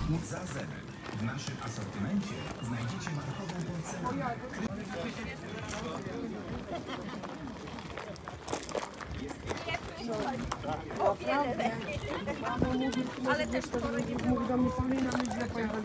Za zenek. W naszym asortymencie znajdziecie markową porcelanę. O wiele lepiej. Ale też mówi do mnie, Paulina, my źle pojechali.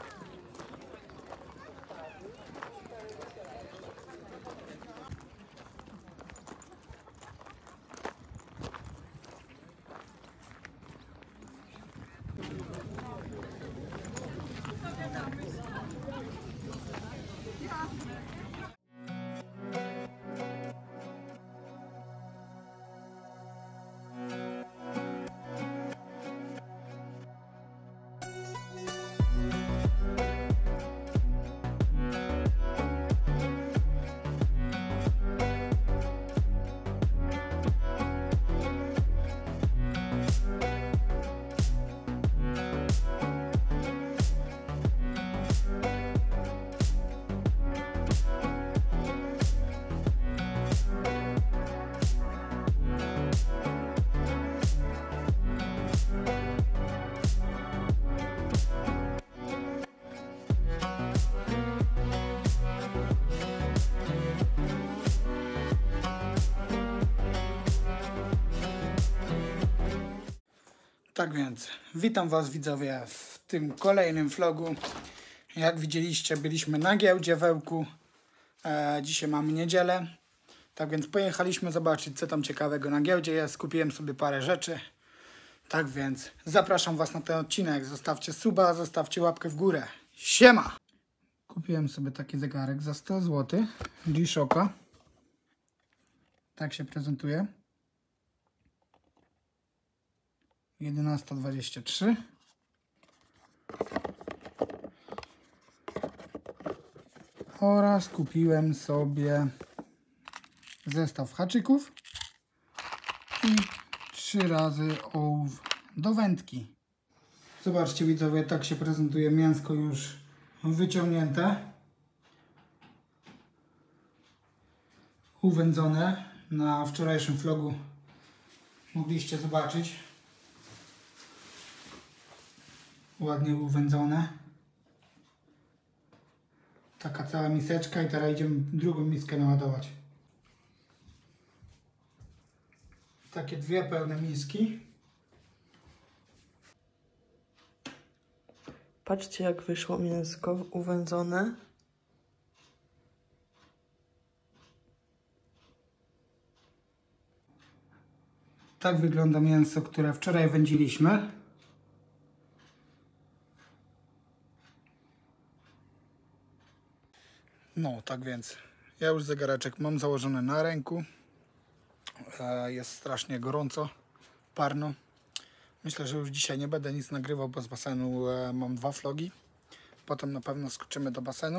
Tak więc, witam Was widzowie w tym kolejnym vlogu. Jak widzieliście, byliśmy na giełdzie w Ełku. Dzisiaj mamy niedzielę. Tak więc pojechaliśmy zobaczyć, co tam ciekawego na giełdzie jest. Kupiłem sobie parę rzeczy. Tak więc zapraszam Was na ten odcinek. Zostawcie suba, zostawcie łapkę w górę. Siema! Kupiłem sobie taki zegarek za 100 zł. G-Shocka. Tak się prezentuje. 11:23. Oraz kupiłem sobie zestaw haczyków i 3 razy ołów do wędki. Zobaczcie widzowie, tak się prezentuje mięsko już wyciągnięte, uwędzone. Na wczorajszym vlogu mogliście zobaczyć. Ładnie uwędzone. Taka cała miseczka i teraz idziemy drugą miskę naładować. Takie 2 pełne miski. Patrzcie, jak wyszło mięsko uwędzone. Tak wygląda mięso, które wczoraj wędziliśmy. No, tak więc ja już zegareczek mam założony na ręku. Jest strasznie gorąco, parno. Myślę, że już dzisiaj nie będę nic nagrywał, bo z basenu mam 2 vlogi. Potem na pewno skoczymy do basenu.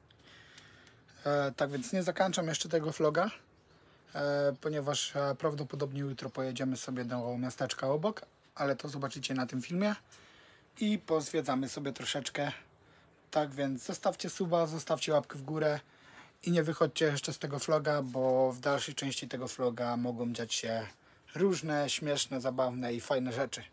Tak więc nie zakończam jeszcze tego vloga, ponieważ prawdopodobnie jutro pojedziemy sobie do miasteczka obok, ale to zobaczycie na tym filmie i pozwiedzamy sobie troszeczkę. Tak więc zostawcie suba, zostawcie łapkę w górę i nie wychodźcie jeszcze z tego vloga, bo w dalszej części tego vloga mogą dziać się różne śmieszne, zabawne i fajne rzeczy.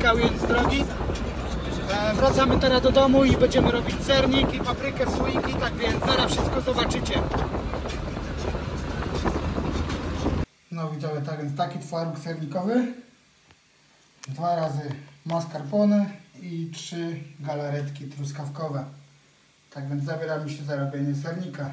uciekały z drogi. Wracamy teraz do domu i będziemy robić sernik i paprykę w słoiki, tak więc zaraz wszystko zobaczycie. No widzowie, tak więc taki twaróg sernikowy. 2 razy mascarpone i 3 galaretki truskawkowe. Tak więc zabieramy się za robienie sernika.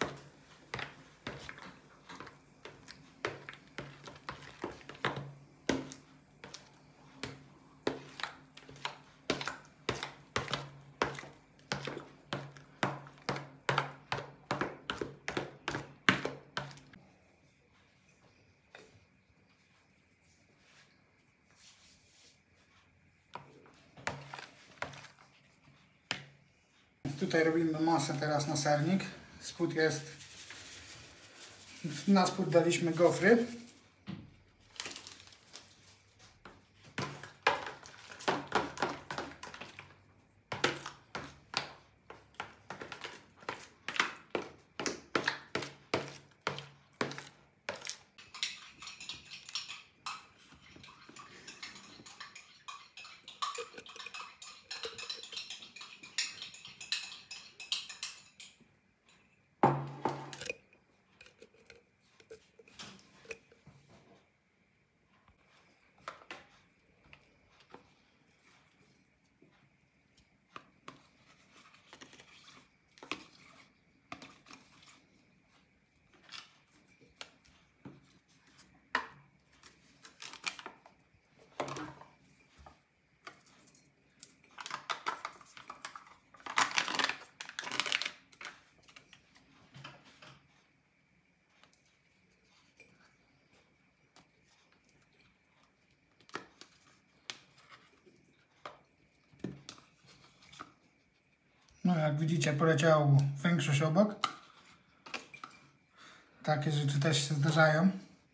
Tutaj robimy masę teraz na sernik. Spód jest, na spód daliśmy gofry. No jak widzicie, poleciało większość obok. Takie rzeczy też się zdarzają.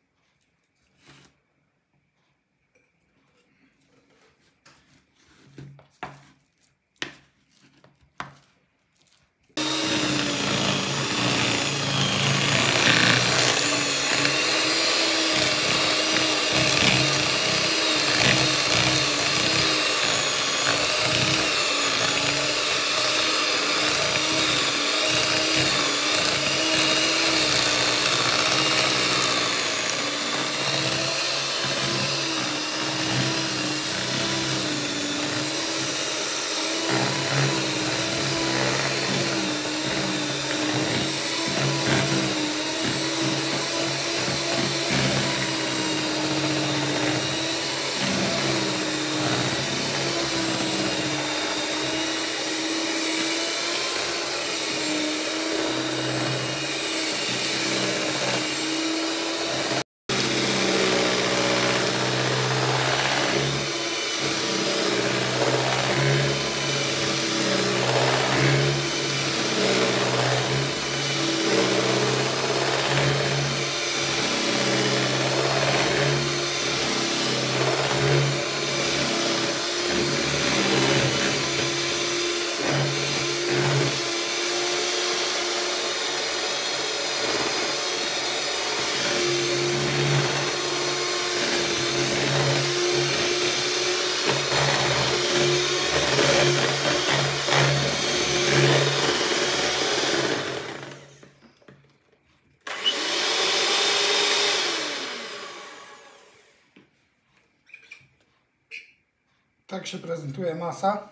Tak się prezentuje masa.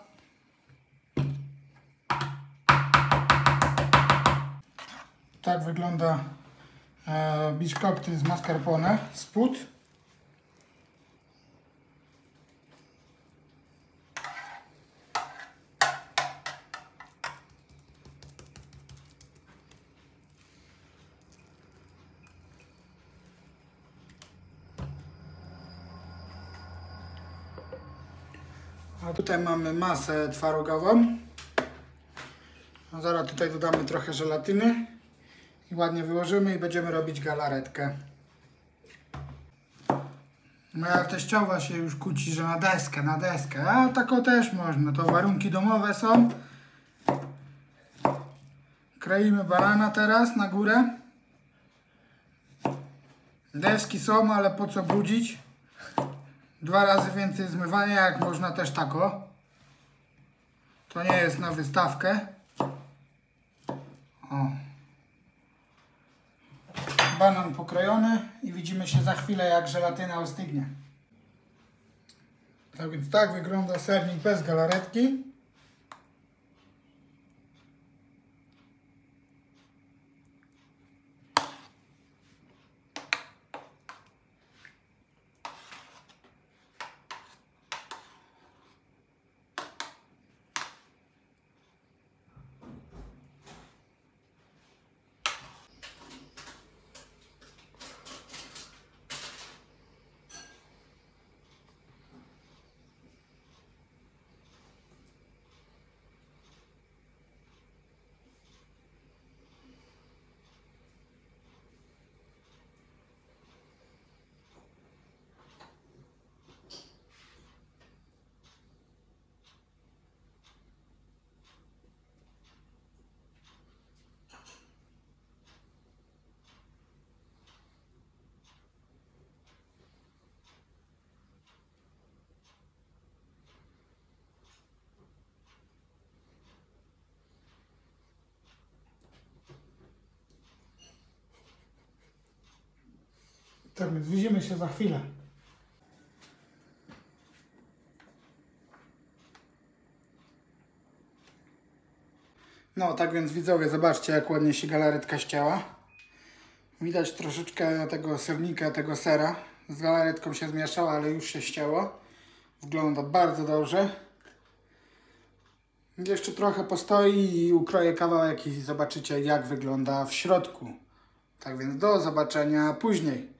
Tak wygląda biszkopty z mascarpone, spód. A tutaj mamy masę twarogową. A zaraz tutaj dodamy trochę żelatyny i ładnie wyłożymy i będziemy robić galaretkę. Moja teściowa się już kłóci, że na deskę, a tako też można, to warunki domowe są. Kroimy banana teraz na górę. Deski są, ale po co brudzić? 2 razy więcej zmywania, jak można też tak o. To nie jest na wystawkę. O. Banan pokrojony i widzimy się za chwilę, jak żelatyna ostygnie. Tak więc tak wygląda sernik bez galaretki. Tak więc widzimy się za chwilę. No tak więc widzowie, zobaczcie, jak ładnie się galaretka ścięła. Widać troszeczkę tego sernika, tego sera. Z galaretką się zmieszała, ale już się ścięło. Wygląda bardzo dobrze. Jeszcze trochę postoi i ukroję kawałek i zobaczycie, jak wygląda w środku. Tak więc do zobaczenia później.